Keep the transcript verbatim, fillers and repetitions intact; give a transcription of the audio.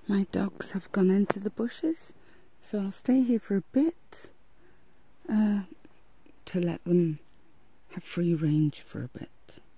My dogs have gone into the bushes, so I'll stay here for a bit uh, to let them have free range for a bit.